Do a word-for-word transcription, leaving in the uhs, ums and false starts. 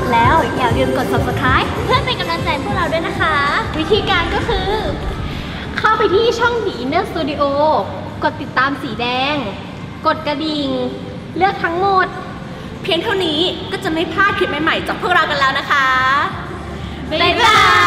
บแล้วอย่าลืมกด ซับสไครบ์ เพื่อเป็นกำลังใจพวกเราด้วยนะคะวิธีการก็คือเข้าไปที่ช่อง The Inner Studio กดติดตามสีแดงกดกระดิ่งเลือกทั้งหมดเพียงเท่านี้ก็จะไม่พลาดคลิปใหม่ๆจากพวกเรากันแล้วนะคะบ๊ายบาย